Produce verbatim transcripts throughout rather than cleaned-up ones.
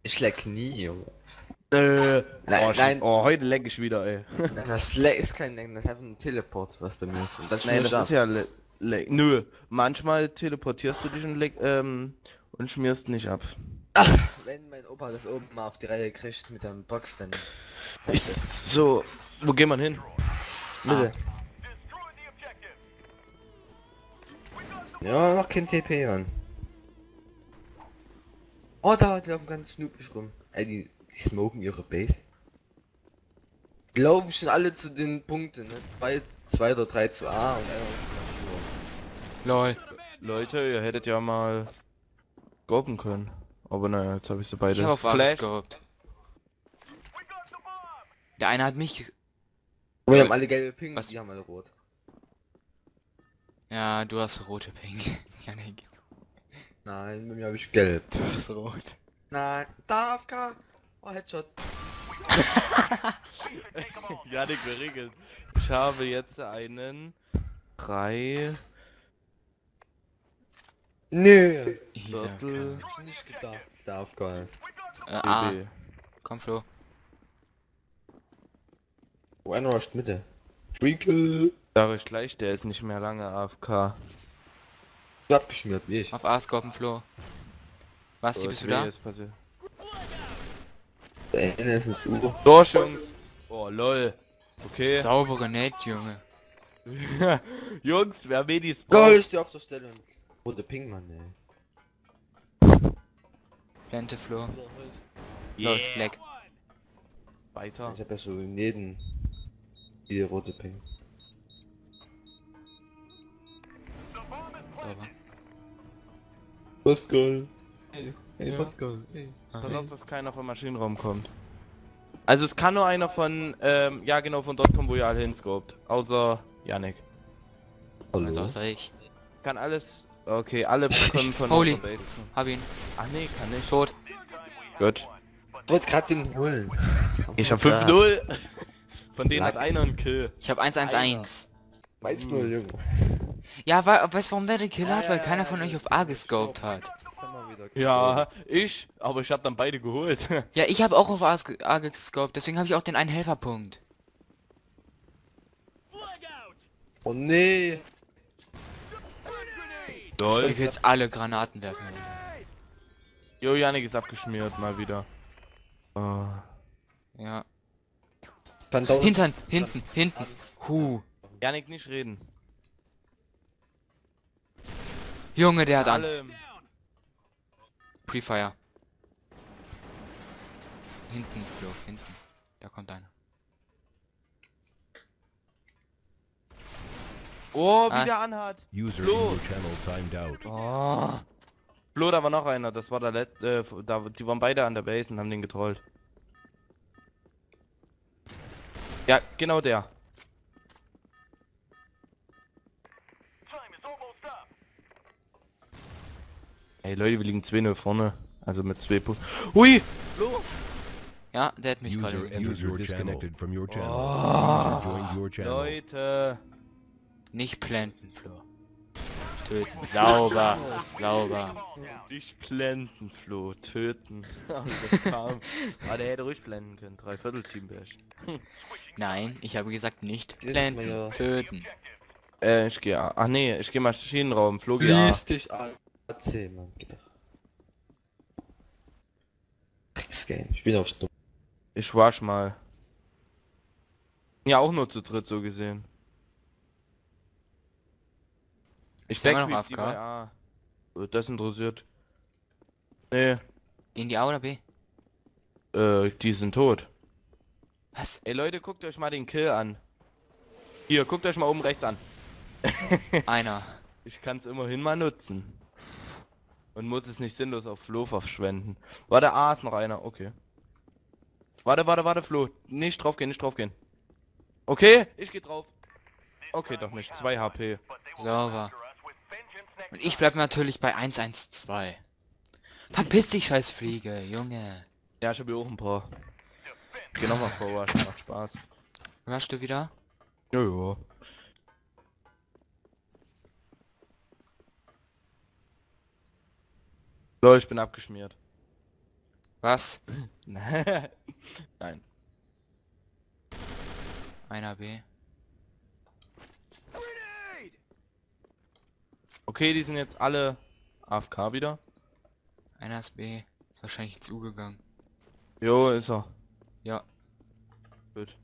Ich leck nie, Junge. Äh, Nein, oh, sch- nein, oh, heute leck ich wieder, ey. nein, das Leck ist kein Leck, das ist einfach ein Teleport, was bei mir ist. Und dann Nein, schmier das ich ist ab. ja le leck. Nö, manchmal teleportierst du dich und, leck, ähm, und schmierst nicht ab. Wenn mein Opa das oben mal auf die Reihe kriegt mit der Box, dann Ich, reicht das. so, wo geht man hin? Mitte. Ja, mach kein T P, Mann. Oh, da, die laufen ganz snoopig rum. Ey, die, die smoken ihre Base. Die laufen schon alle zu den Punkten, ne? Bei zwei oder drei zu A und einer ist Lol. Leute, ihr hättet ja mal scopen können. Aber naja, jetzt habe ich sie beide. Ich habe auf A Flash. gescoped. Der eine hat mich... Oh, wir haben alle gelbe Ping, Was? die haben alle rot. Ja, du hast rote Ping. Janik, Nein, bei mir habe ich gelb. du hast rot. Nein, da A F K. Oh, Headshot. Janik, wir regeln. Ich habe jetzt einen drei Nö. Isaac. Viertel Hätte ich nicht gedacht, dass der A F K ist. Äh, A. B B. Komm, Flo. Oh, einer rusht Mitte. Twinkle. Sag ich gleich, der ist nicht mehr lange A F K. Abgeschmiert, wie ich. Auf A scopen, Flo. Basti, So, bist du jetzt da? ist passiert. Der eine ist ins U. Durch, Jungs. Oh, lol. Okay. Saubere Net, Junge. Jungs, wer Medis Lol, braucht. ich stehe auf der Stelle. Rote Ping, Mann, ey. Plante, Flo. Yeah. Lol, leck. Weiter. Ich hab ja so in jedem die rote Ping. Sauber. Pascal. Ja. Hey, Pascal. Hey. Pass auf, dass keiner vom Maschinenraum kommt. Also es kann nur einer von, ähm, ja genau, von dort kommen, wo ihr alle hinscopt. Außer Yannick. Hallo. Also außer ich. Kann alles, okay, alle kommen von Holy. unserer Base. Hab ihn. Ach nee, kann nicht. Tot. Gut. Ich wollte gerade den holen. Ich hab fünf null. Von denen Lack. hat einer einen Kill. Ich hab eins eins eins. eins null, Junge. Ja, wa weißt du, warum der den Kill hat? Ja, Weil ja, keiner ja, von ja, euch das auf A haben wir gescoped gestorben. hat. Das haben wir wieder Ja, ich, aber ich hab dann beide geholt. Ja, ich habe auch auf A ges- A gescoped, deswegen habe ich auch den einen Helferpunkt. Oh nee. Lol. Ich will jetzt alle Granaten werfen. Jo, Yannick ist abgeschmiert, mal wieder. Oh. Ja. Kann dauern. Hintern, hinten, hinten. Huh. Yannick, nicht reden. Junge, der hat an. Alle. Pre-Fire. Hinten, Flo, hinten. Da kommt einer. Oh, Ah. wie der anhat. User in Flo. your channel timed out. Oh. Flo, da war noch einer, das war der letzte, äh, da, die waren beide an der Base und haben den getrollt. Ja, genau der. Ey Leute, wir liegen zwei null vorne. Also mit zwei Punkten. Hui! Flo! Ja, der hat mich User gerade. entered erwischt. your disconnected from your channel. Oh. User joined your channel. Leute! Nicht planten, Flo. Töten. Sauber. Sauber. Nicht blenden, Flo, töten. Das kam. Ah, der hätte ruhig blenden können. Dreiviertel Team Bash. Nein, ich habe gesagt nicht Ist planten. mir ja- Töten. Äh, ich gehe A. Ach nee, ich gehe Maschinenraum. Flo, geh A. Lies dich an. Erzähl, Mann, geht doch. Drecksgame. Ich bin auf Stumm. Ich wasch mal. Ja, auch nur zu dritt so gesehen. Ich Ist immer noch backflip die A F K? bei A. Äh, Das interessiert. Nee, Gehen die A oder B? äh, die sind tot. Was? Ey Leute, guckt euch mal den Kill an. Hier, guckt euch mal oben rechts an. Einer. Ich kann es immerhin mal nutzen. Und muss es nicht sinnlos auf Flo verschwenden. Warte, A ist noch einer, okay. Warte, warte, warte, Flo. Nicht draufgehen, nicht draufgehen. Okay, ich geh drauf. Okay, doch nicht. zwei H P. Sauber. Und ich bleib natürlich bei eins eins zwei. Verpiss dich, scheiß Fliege, Junge. Ja, ich hab hier auch ein paar. Ich geh nochmal vor, macht Spaß. Rushst du wieder? Jojo. So, ich bin abgeschmiert. Was? Nein. Einer B. Okay, die sind jetzt alle A F K wieder. Einer ist B. Ist wahrscheinlich ins U gegangen. Jo, ist er. Ja. Gut.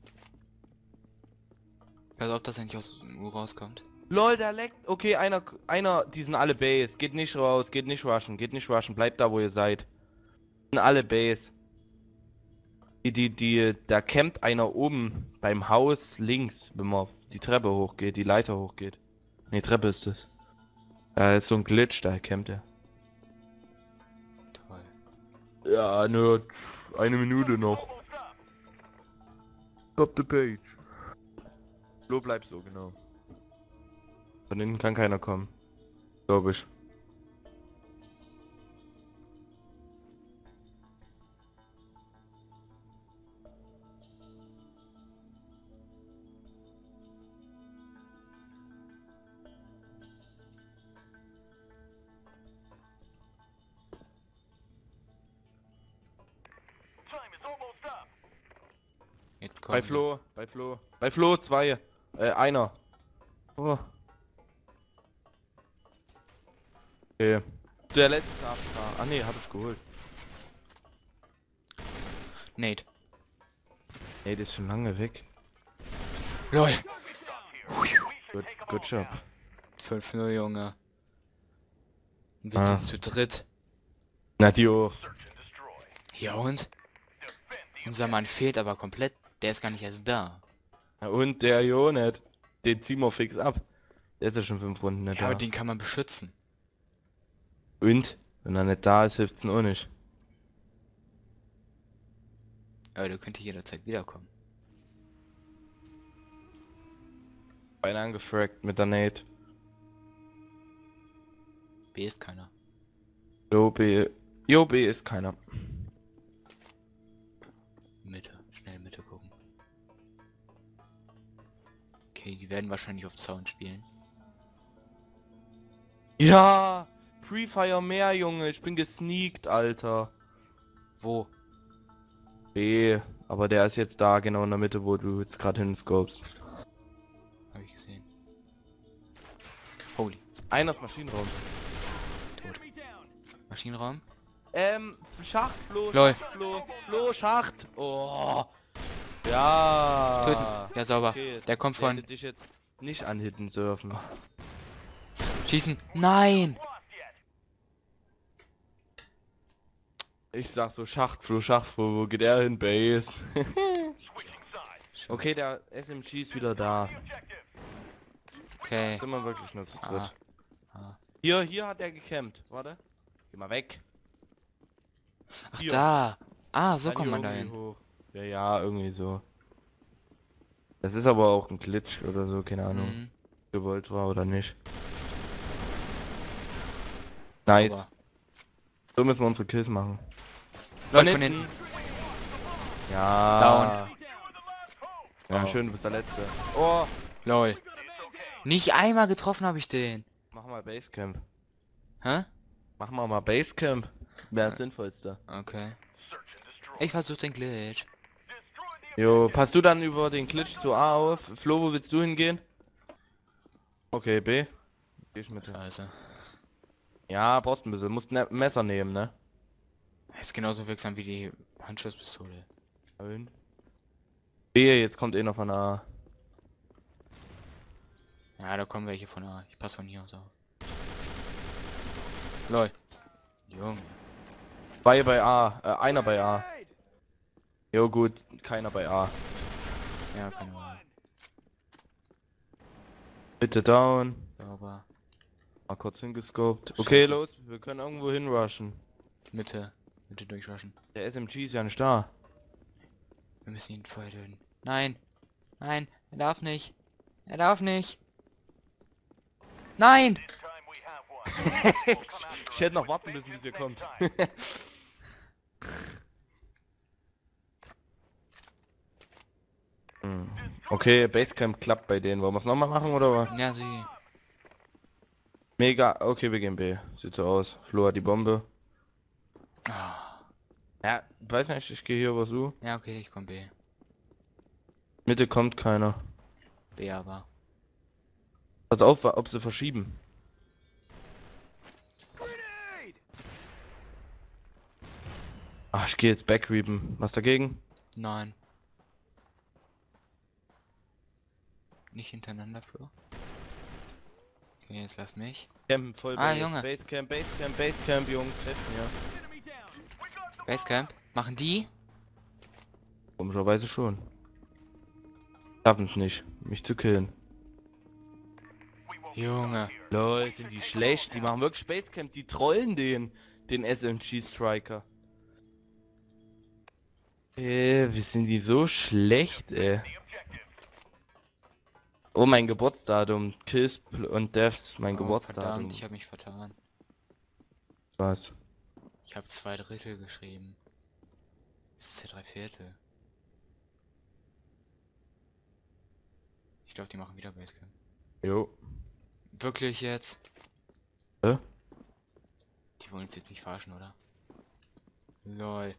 Pass auf, dass er nicht aus dem U rauskommt. Lol, der leckt. Okay, einer, einer, die sind alle Base. Geht nicht raus, geht nicht rushen, geht nicht rushen. Bleibt da, wo ihr seid. Sind alle Base. Die, die, die, da campt einer oben beim Haus links, wenn man die Treppe hochgeht, die Leiter hochgeht. Ne, Treppe ist es. Da ist so ein Glitch, da campt er. Toll. Ja, nur eine Minute noch. Stop the page. So bleibt so, genau. Von hinten kann keiner kommen. Glaube ich. Jetzt Bei kommt. Flo, bei Flo. Bei Flo zwei. Äh, einer. Oh. Okay. Der letzte A F K. Ah ne, hab ich geholt. Nate. Nee, der ist schon lange weg. LOL. Good, good job. fünf null, Junge. Und wir Ah. sind zu dritt. Na, die auch. Ja und? Unser Mann fehlt aber komplett. Der ist gar nicht erst da. Ja, und der Jonet. Den ziehen wir fix ab. Der ist ja schon fünf Runden nicht Ja, aber da. den kann man beschützen. Und? Wenn er nicht da ist, hilft's ihn auch nicht. Aber der könnte jederzeit wiederkommen. Beinahe angefragt mit der Nate. B ist keiner. Jo, B. Jo, B ist keiner. Mitte. Schnell Mitte gucken. Okay, die werden wahrscheinlich auf Zaun spielen. Ja! Free Fire mehr, Junge. Ich bin gesneakt, Alter. Wo? B. Aber der ist jetzt da, genau in der Mitte, wo du jetzt gerade hinscopest. Habe ich gesehen. Holy. Einer ist Maschinenraum. Tot. Maschinenraum? Ähm, Schacht, Flo, Lol. Schacht, Flo, Flo, Schacht. Oh. Ja. Töten. Ja, sauber. Okay, Der kommt ich von... hätte dich jetzt nicht anhitten dürfen. Schießen. Nein! Ich sag so Schacht, Flo, Schacht, Flo, wo geht er hin? Base. Schon. Okay, der S M G ist wieder da. Okay. Sind wir wirklich nur zu dritt. Ah. Ah. Hier, hier hat er gecampt. Warte. Geh mal weg. Ach, Hier. da. Ah, so Dann kommt hier man da irgendwie hin. hoch. Ja, ja, irgendwie so. Das ist aber auch ein Glitch oder so, keine Ahnung. Mhm. Gewollt war oder nicht. Nice. Sauber. So müssen wir unsere Kills machen. Läuft von hinten. Ja. Down. Ja, Oh. schön, du bist der Letzte. Oh. Lol. Nicht einmal getroffen habe ich den. Mach mal Basecamp. Hä? Mach mal mal Basecamp. Wäre das Ja. sinnvollste. Okay. Ich versuch den Glitch. Jo, passt du dann über den Glitch zu A auf? Flo, wo willst du hingehen? Okay, B. Geh ich mit. Scheiße. Ja, brauchst ein bisschen. Musst ein Messer nehmen, ne? Ist genauso wirksam wie die Handschusspistole. Schön. B, jetzt kommt eh noch von A. Ja, da kommen welche von A. Ich passe von hier aus auf. Lol. Junge. Zwei bei A, äh, einer bei A. Jo gut, keiner bei A. Ja, keine Ahnung. Bitte down. Sauber. Mal kurz hingescoped. Okay, Scheiße. los, wir können irgendwo hinrushen. Mitte. Mitte durchrushen. Der S M G ist ja nicht da. Wir müssen ihn vorher töten. Nein. Nein. Er darf nicht. Er darf nicht. Nein! Ich hätte noch warten müssen, bis ihr kommt. Hm. Okay, Basecamp klappt bei denen. Wollen wir es nochmal machen oder was? Ja, sie. Mega. Okay, wir gehen B. Sieht so aus. Flo hat die Bombe. Ah. Ja, weiß nicht, ich gehe hier über so. Ja, okay, ich komm B. Mitte kommt keiner. B aber. Pass auf, ob sie verschieben. Ach, ich gehe jetzt backreapen. Was dagegen? Nein. Nicht hintereinander für. Okay, jetzt lass mich. Camp voll Ah, bei Junge. Basecamp, Basecamp, Basecamp, Jungs. Treffen, ja. Basecamp. Machen die? Komischerweise schon. Schaffen es nicht, mich zu killen. Junge. Lol, sind die schlecht? Die machen wirklich Basecamp, die trollen den, den S M G Striker. Äh, wie sind die so schlecht, ey? Oh, mein Geburtsdatum. Kills und Deaths, mein Oh, Geburtsdatum. verdammt, ich habe mich vertan. Was? Ich habe zwei Drittel geschrieben. Das ist ja drei Viertel. Ich glaube, die machen wieder Basecamp. Jo. Wirklich jetzt? Hä? Die wollen uns jetzt nicht verarschen, oder? Lol.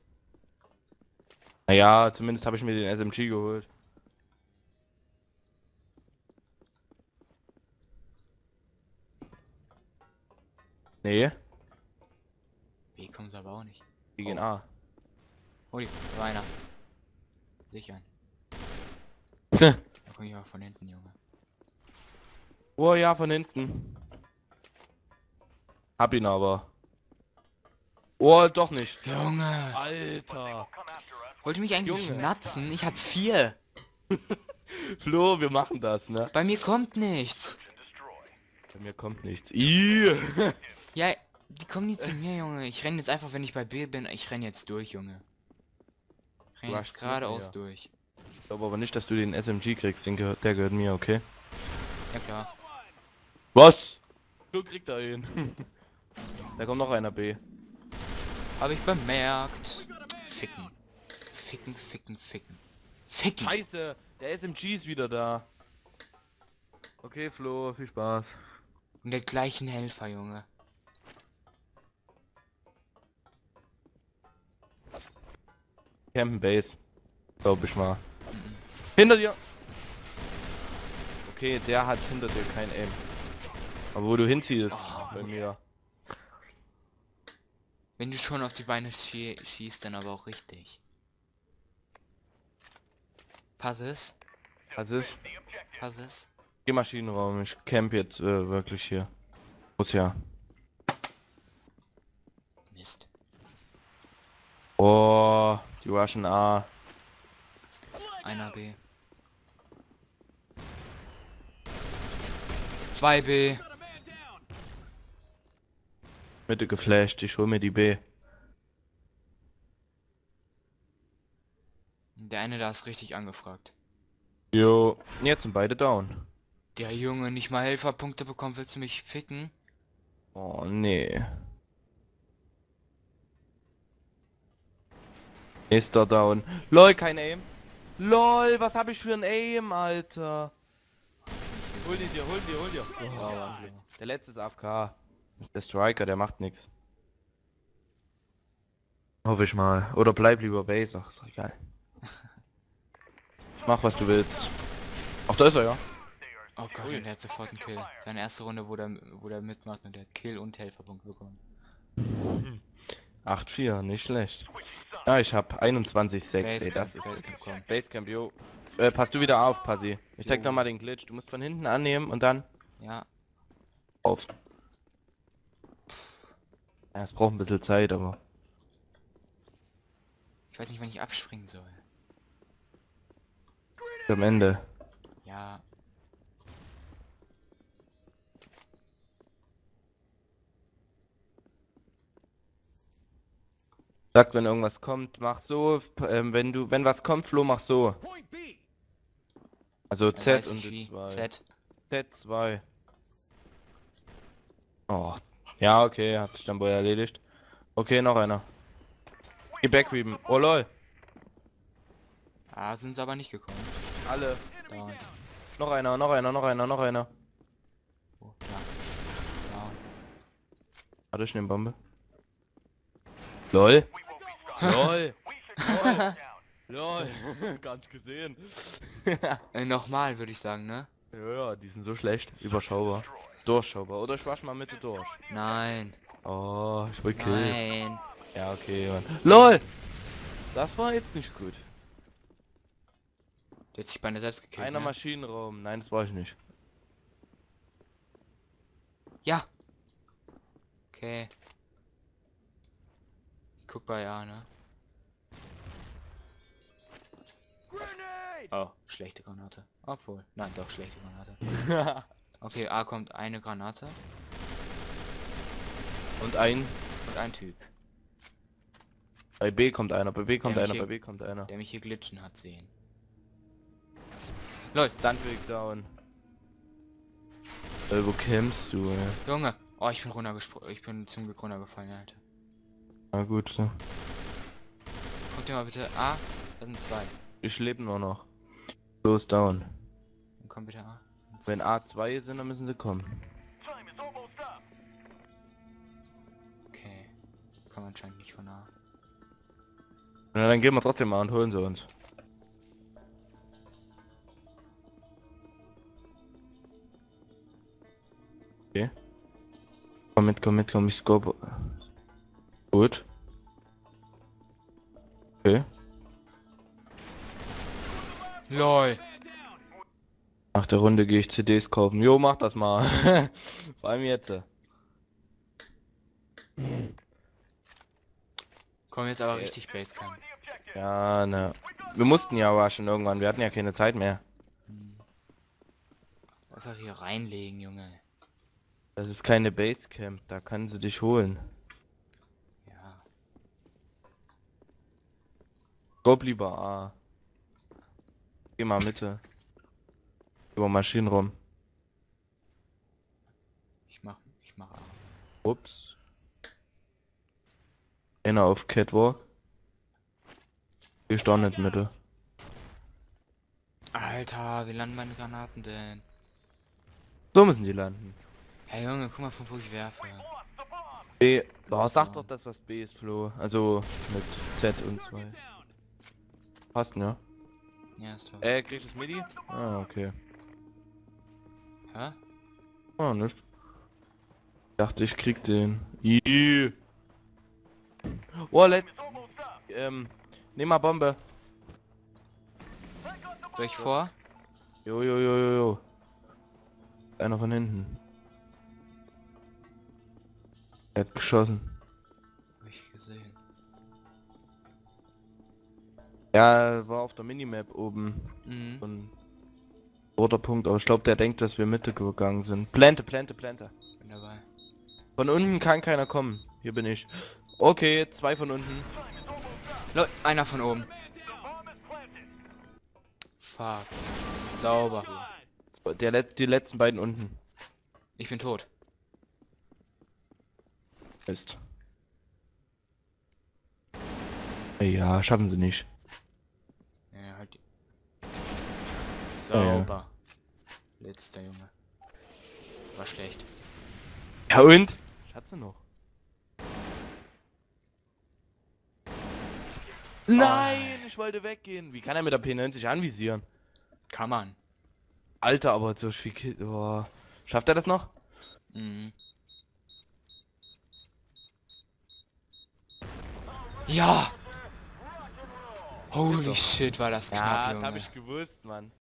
Naja, zumindest habe ich mir den S M G geholt. Nee, B kommen sie aber auch nicht. die gehen Oh. A. Oh, die, da war einer. Sicher. Oh. Da komm ich aber von hinten, Junge. Oh ja, von hinten. Hab ihn aber. Oh, doch nicht. Junge! Alter. Wollte mich eigentlich Junge. natzen? Ich hab vier. Flo, wir machen das, ne? Bei mir kommt nichts. Bei mir kommt nichts. Ih. Ja, die kommen nie zu mir, Junge. Ich renn jetzt einfach, wenn ich bei B bin, ich renn jetzt durch, Junge. Ich renn Du jetzt hast geradeaus mit mir. durch. Ich glaube aber nicht, dass du den S M G kriegst. Den gehört, der gehört mir, okay? Ja klar. Was? Du kriegst da ihn. Da kommt noch einer B. Habe ich bemerkt. Ficken. Ficken, ficken, ficken. Ficken. Scheiße, der S M G ist wieder da. Okay, Flo, viel Spaß. Und der gleichen Helfer, Junge. Campen Base. Glaub ich mal. Hinter dir! Okay, der hat hinter dir kein Aim. Aber wo du hinziehst, Oh. bei mir. Wenn du schon auf die Beine schie schießt, dann aber auch richtig. Pass es. Was ist? Pass es. Geh Maschinenraum, ich camp jetzt äh, wirklich hier. Muss ja. Mist. Oh, die rushen A. Einer B. Zwei B. Mitte geflasht, ich hol mir die B. Der eine da ist richtig angefragt. Jo, jetzt sind beide down. Der Junge nicht mal Helferpunkte bekommt, willst du mich ficken? Oh nee. Nächster down. Lol, kein Aim. Lol, was hab ich für ein Aim, Alter? Hol dir, dir, hol dir, hol dir. Oh, der letzte ist A F K. Das ist der Striker, der macht nichts. Hoffe ich mal. Oder bleib lieber Base, ach, ist doch egal. Mach was du willst. Ach, da ist er ja. Oh Gott, und der hat sofort einen Kill. Seine erste Runde, wo der, wo der mitmacht und der hat Kill und Helferpunkt bekommen. acht vier, nicht schlecht. Ja, ich hab einundzwanzig sechs, ey, das Basecamp, ist Basecamp, komm. Basecamp, yo. Äh, pass du wieder auf, Passi. Ich zeig Jo. noch mal den Glitch. Du musst von hinten annehmen und dann Ja, auf. Ja, es braucht ein bisschen Zeit, aber. ich weiß nicht, wann ich abspringen soll. Am Ende. Ja, Sagt, wenn irgendwas kommt, mach so. P- Ähm, wenn du, wenn was kommt, Flo, mach so. Also er Z weiß und nicht wie. zwei. Z. Z zwei. Oh. Ja, okay, hat sich dann wohl erledigt. Okay, noch einer. Geh backweaven. Oh lol. Ah, sind sie aber nicht gekommen. Alle. Down. Noch einer, noch einer, noch einer, noch einer. Oh, da. Down. Warte, ich nehm Bombe. Lol. LOL. LOL. LOL. Gar nicht gesehen. Äh, nochmal, würde ich sagen, ne? Ja, ja, die sind so schlecht. Überschaubar. Durchschaubar. Oder ich wasch mal Mitte durch. Nein. Oh, ich will killen. Nein. Ja, okay, Mann. LOL! Das war jetzt nicht gut. Der hat sich beinahe selbst gekillt, Einer ne? Maschinenraum. Nein, das war ich nicht. Ja. Okay. Ich guck bei A, ne? Oh, schlechte Granate. Obwohl, nein, doch schlechte Granate. Okay, A kommt eine Granate Und ein. und ein Typ, Bei B kommt einer, bei B kommt Der mich einer, hier- bei B kommt einer. der mich hier glitschen hat sehen. Lol, Sandweg down. Äh, wo kämpfst du, ey? Junge. Oh, ich bin runtergesprungen. Ich bin zum Glück runtergefallen, Alter. Na gut, so. Guck dir mal bitte A. Da sind zwei. Ich lebe nur noch. Los, down. Dann komm bitte A. Da sind Wenn A zwei sind, dann müssen sie kommen. Okay. Kann man anscheinend nicht von A. Na, dann gehen wir trotzdem mal und holen sie uns. Okay. Komm mit, komm mit, komm, ich scope. Gut. Okay. LOL. Nach der Runde gehe ich C Ds kaufen. Jo, mach das mal. Vor allem jetzt. Komm jetzt aber richtig Basecamp. Ja, ne. Wir mussten ja aber schon irgendwann. Wir hatten ja keine Zeit mehr. Hm. Einfach hier reinlegen, Junge. Das ist keine Basecamp. Da kann sie dich holen. Ja. Scope lieber A. Geh mal Mitte. Über Maschinenraum. Ich mach. Ich mach A. Ups. Einer auf Catwalk. Ich doch nicht Mitte. Alter, wie landen meine Granaten denn? So müssen die landen. Hey Junge, guck mal, von wo ich werfe. B. Boah, Was sag noch? doch, dass was B ist, Flo. Also mit Z und zwei. Passt, ne? Ja, ist toll. Äh, kriegst du das Midi? Ah, okay. Hä? Ah, nicht. Ich dachte, ich krieg den. Ih. Oh, let. Ähm, nimm mal Bombe. Soll ich vor? Jo, jo, jo, jo, jo. Einer von hinten. Er hat geschossen. Hab ich gesehen. Ja, war auf der Minimap oben. Mhm. So ein roter Punkt, aber ich glaube, der denkt, dass wir Mitte gegangen sind. Plante, plante, plante. Bin dabei. Von unten kann keiner kommen. Hier bin ich. Okay, zwei von unten. Lol, einer von oben. Fuck. Sauber. Der Let die letzten beiden unten. Ich bin tot. Ist. Ja, schaffen sie nicht. Ja, halt. Ja, ja. Sauber. Letzter Junge. War schlecht. Ja und? Hat sie noch. Nein, ich wollte weggehen. Wie kann er mit der P neunzig anvisieren? Kann man. Alter, aber so viel Kill. Oh. Schafft er das noch? Mhm. Ja! Holy shit, war das knapp, Ja, das Junge. hab ich gewusst, Mann.